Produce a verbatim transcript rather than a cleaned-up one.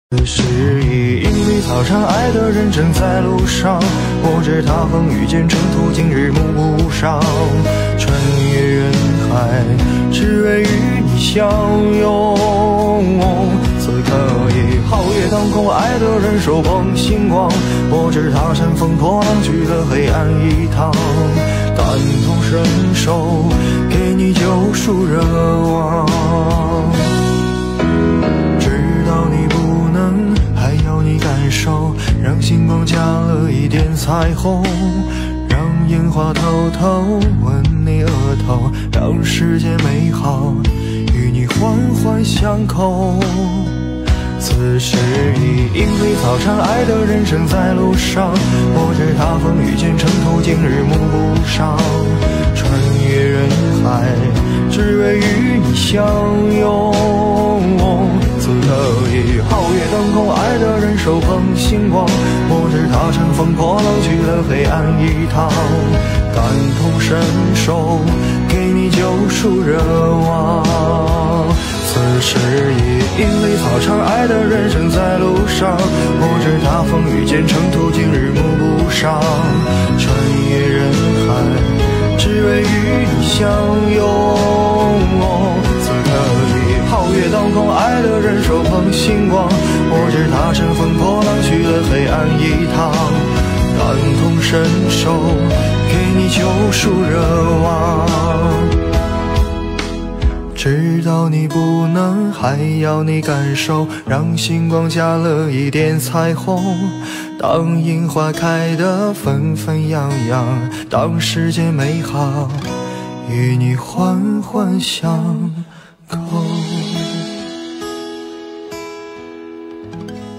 是已因为草场，爱的人正在路上。我知他风雨兼程途，今日目不伤。穿越人海，只为与你相拥。此刻已皓月当空，爱的人手捧星光。我知他乘风破浪，去了黑暗一趟。感同身受，给你救赎热望。知道你不能，还要你感受，让星光加了一点彩虹，让烟花偷偷吻你额头，让世界美好与你环环相扣。此时已因为草场，爱的人正在路上。我知他风雨兼程途，今日目不伤。穿越人海，只为与你相拥。此刻已皓月当空，爱的人手捧星光。我知他乘风破浪，去了黑暗一趟。感同身受，给你救赎热望。此时已因为草场，爱的人正在路上。我知他风雨兼程途，今日目不伤。穿越人海，只为与你相拥。此刻已皓月当空，爱的人手捧星光。我知他乘风破浪，去了黑暗一趟。感同身受，给你救赎热望。知道你不能，还要你感受，让星光加了一点彩虹。当樱花开得纷纷扬扬，当世界美好与你环环相扣。